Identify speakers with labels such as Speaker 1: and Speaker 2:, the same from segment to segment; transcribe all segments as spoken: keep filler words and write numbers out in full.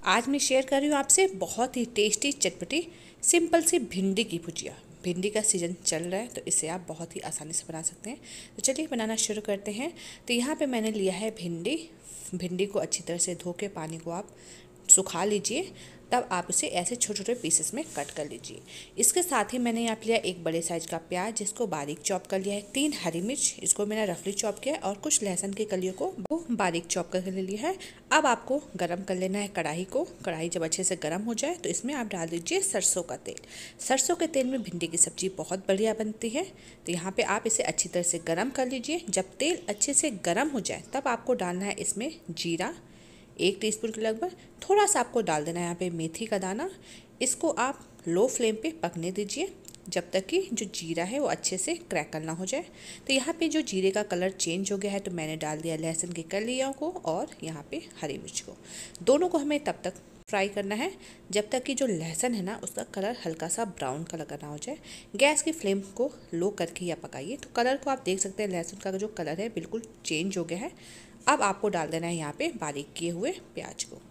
Speaker 1: आज मैं शेयर कर रही हूँ आपसे बहुत ही टेस्टी चटपटी सिंपल सी भिंडी की भुजिया। भिंडी का सीज़न चल रहा है तो इसे आप बहुत ही आसानी से बना सकते हैं। तो चलिए बनाना शुरू करते हैं। तो यहाँ पे मैंने लिया है भिंडी। भिंडी को अच्छी तरह से धो के पानी को आप सुखा लीजिए, तब आप उसे ऐसे छोटे छोटे पीसेस में कट कर लीजिए। इसके साथ ही मैंने यहाँ पे लिया एक बड़े साइज का प्याज, जिसको बारीक चॉप कर लिया है। तीन हरी मिर्च, इसको मैंने रफली चॉप किया है, और कुछ लहसुन की कलियों को वो बारीक चॉप करके ले लिया है। अब आपको गरम कर लेना है कढ़ाई को। कढ़ाई जब अच्छे से गर्म हो जाए तो इसमें आप डाल दीजिए सरसों का तेल। सरसों के तेल में भिंडी की सब्जी बहुत बढ़िया बनती है। तो यहाँ पे आप इसे अच्छी तरह से गर्म कर लीजिए। जब तेल अच्छे से गर्म हो जाए तब आपको डालना है इसमें जीरा, एक टीस्पून के लगभग। थोड़ा सा आपको डाल देना है यहाँ पे मेथी का दाना। इसको आप लो फ्लेम पे पकने दीजिए जब तक कि जो जीरा है वो अच्छे से क्रैकल ना हो जाए। तो यहाँ पे जो जीरे का कलर चेंज हो गया है तो मैंने डाल दिया लहसुन की कलियों को और यहाँ पे हरी मिर्च को। दोनों को हमें तब तक फ्राई करना है जब तक कि जो लहसुन है ना उसका कलर हल्का सा ब्राउन कलर ना हो जाए। गैस की फ्लेम को लो करके या पकाइए। तो कलर को आप देख सकते हैं, लहसुन का जो कलर है बिल्कुल चेंज हो गया है। अब आपको डाल देना है यहाँ पे बारीक किए हुए प्याज को।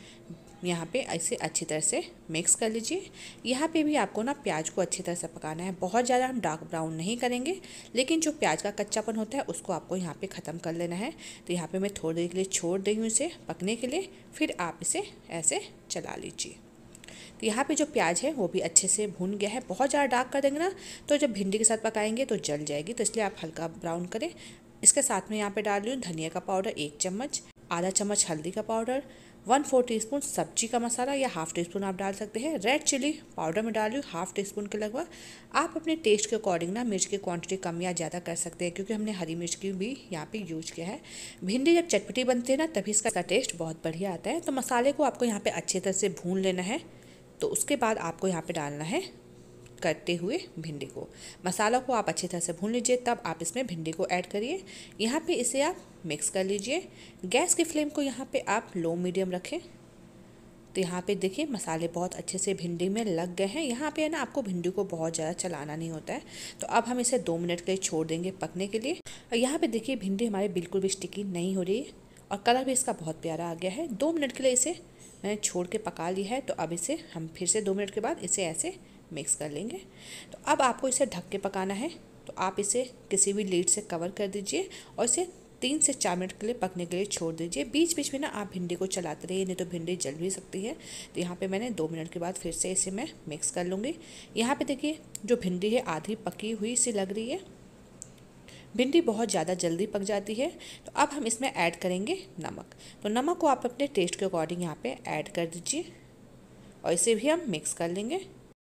Speaker 1: यहाँ पे ऐसे अच्छी तरह से मिक्स कर लीजिए। यहाँ पे भी आपको ना प्याज को अच्छी तरह से पकाना है। बहुत ज़्यादा हम डार्क ब्राउन नहीं करेंगे, लेकिन जो प्याज का कच्चापन होता है उसको आपको यहाँ पे ख़त्म कर लेना है। तो यहाँ पे मैं थोड़ी देर के लिए छोड़ दी हूँ इसे पकने के लिए, फिर आप इसे ऐसे चला लीजिए। तो यहाँ पे जो प्याज है वो भी अच्छे से भून गया है। बहुत ज़्यादा डार्क कर देंगे ना तो जब भिंडी के साथ पकाएंगे तो जल जाएगी, तो इसलिए आप हल्का ब्राउन करें। इसके साथ में यहाँ पे डाल रही हूँ धनिया का पाउडर एक चम्मच, आधा चम्मच हल्दी का powder, one four teaspoon सब्जी का मसाला या हाफ़ टी स्पून आप डाल सकते हैं। रेड चिली पाउडर में डाल रही हूँ हाफ़ टी स्पून के लगभग। आप अपने टेस्ट के अकॉर्डिंग ना मिर्च की क्वांटिटी कम या ज़्यादा कर सकते हैं, क्योंकि हमने हरी मिर्च की भी यहाँ पे यूज किया है। भिंडी जब चटपटी बनती है ना तभी इसका टेस्ट बहुत बढ़िया आता है। तो मसाले को आपको यहाँ पे अच्छी तरह से भून लेना है। तो उसके बाद आपको यहाँ पे डालना है करते हुए भिंडी को। मसाला को आप अच्छी तरह से भून लीजिए, तब आप इसमें भिंडी को ऐड करिए। यहाँ पे इसे आप मिक्स कर लीजिए। गैस की फ्लेम को यहाँ पे आप लो मीडियम रखें। तो यहाँ पे देखिए मसाले बहुत अच्छे से भिंडी में लग गए हैं। यहाँ पे है ना आपको भिंडी को बहुत ज़्यादा चलाना नहीं होता है। तो अब हम इसे दो मिनट के लिए छोड़ देंगे पकने के लिए। और यहाँ पे देखिए भिंडी हमारी बिल्कुल भी स्टिकी नहीं हो रही है और कलर भी इसका बहुत प्यारा आ गया है। दो मिनट के लिए इसे मैंने छोड़ के पका लिया है। तो अब इसे हम फिर से दो मिनट के बाद इसे ऐसे मिक्स कर लेंगे। तो अब आपको इसे ढक के पकाना है। तो आप इसे किसी भी लीड से कवर कर दीजिए और इसे तीन से चार मिनट के लिए पकने के लिए छोड़ दीजिए। बीच बीच में ना आप भिंडी को चलाते रहिए, नहीं तो भिंडी जल भी सकती है। तो यहाँ पे मैंने दो मिनट के बाद फिर से इसे मैं मिक्स कर लूँगी। यहाँ पे देखिए जो भिंडी है आधी पकी हुई सी लग रही है। भिंडी बहुत ज़्यादा जल्दी पक जाती है। तो अब हम इसमें ऐड करेंगे नमक। तो नमक को आप अपने टेस्ट के अकॉर्डिंग यहाँ पे ऐड कर दीजिए और इसे भी हम मिक्स कर लेंगे।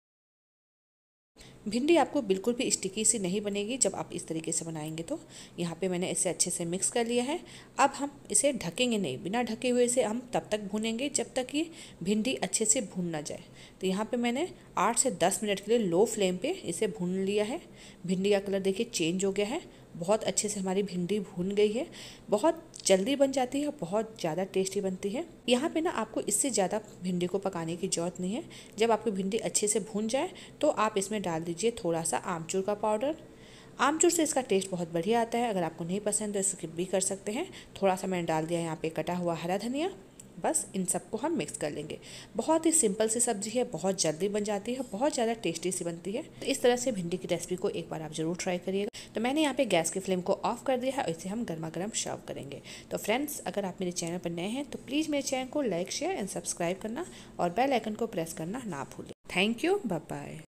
Speaker 1: भिंडी आपको बिल्कुल भी स्टिकी सी नहीं बनेगी जब आप इस तरीके से बनाएंगे। तो यहाँ पे मैंने इसे अच्छे से मिक्स कर लिया है। अब हम इसे ढकेंगे नहीं, बिना ढके हुए इसे हम तब तक भूनेंगे जब तक ये भिंडी अच्छे से भून ना जाए। तो यहाँ पे मैंने आठ से दस मिनट के लिए लो फ्लेम पे इसे भून लिया है। भिंडी का कलर देखिए चेंज हो गया है। बहुत अच्छे से हमारी भिंडी भून गई है। बहुत जल्दी बन जाती है, बहुत ज़्यादा टेस्टी बनती है। यहाँ पे ना आपको इससे ज़्यादा भिंडी को पकाने की ज़रूरत नहीं है। जब आपकी भिंडी अच्छे से भून जाए तो आप इसमें डाल दीजिए थोड़ा सा आमचूर का पाउडर। आमचूर से इसका टेस्ट बहुत बढ़िया आता है। अगर आपको नहीं पसंद तो स्किप भी कर सकते हैं। थोड़ा सा मैंने डाल दिया यहाँ पे कटा हुआ हरा धनिया। बस इन सबको हम मिक्स कर लेंगे। बहुत ही सिंपल सी सब्जी है, बहुत जल्दी बन जाती है, बहुत ज़्यादा टेस्टी सी बनती है। तो इस तरह से भिंडी की रेसिपी को एक बार आप ज़रूर ट्राई करिएगा। तो मैंने यहाँ पे गैस की फ्लेम को ऑफ कर दिया है और इसे हम गर्मा गर्म सर्व करेंगे। तो फ्रेंड्स, अगर आप मेरे चैनल पर नए हैं तो प्लीज़ मेरे चैनल को लाइक शेयर एंड सब्सक्राइब करना और बेल आइकन को प्रेस करना ना भूलें। Thank you, bye bye.